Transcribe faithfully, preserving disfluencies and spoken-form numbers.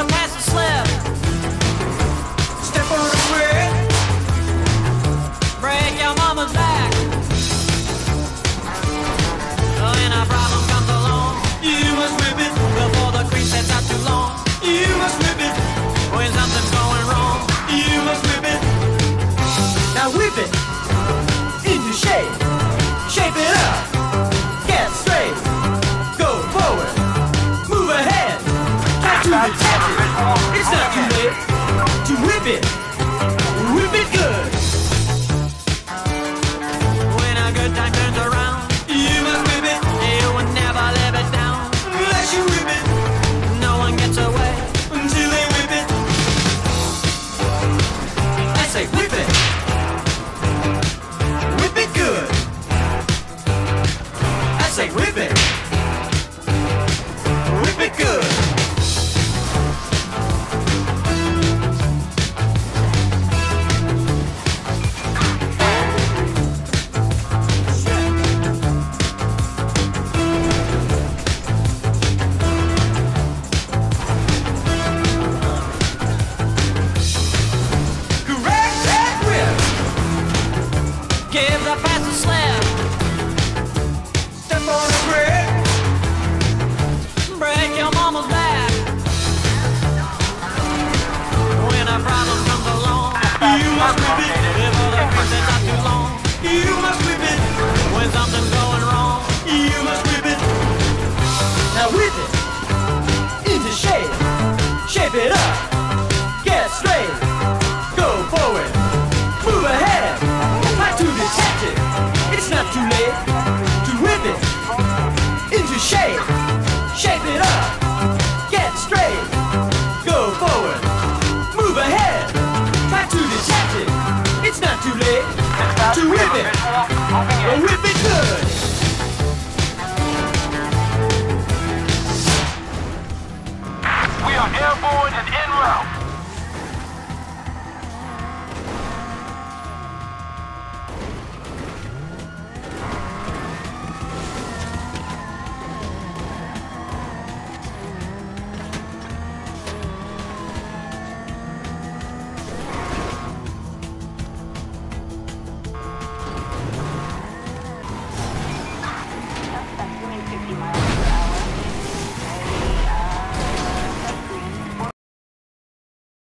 the pass a slip. Step on the square. Break your mama's back. When a problem comes along, you must whip it before the cream sets out too long. You must whip it when something's going wrong. You must whip it. Now whip it into shape. Shape it up. Get straight. Go forward. Move ahead. Try to detach it. It's not too late to whip it. Whip it good. When a good time turns around, you must whip it. You will never live it down unless you whip it. No one gets away until they whip it. I say whip it. Whip it good. I say whip it. Whip it good. Give the pass a slip. Step on the brick. Break your mama's back. When a problem comes along, you must whip it before the cream sets out too long. You must whip it when something's going wrong. You must whip it. Now whip it into shape. Shape it up. Get straight. Go forward. Move ahead. To detach it, it's not too late to whip it into shape. Shape it up, get straight, go forward, move ahead. Try to detach it, it's not too late to whip it, or whip it good. We are airborne and en route.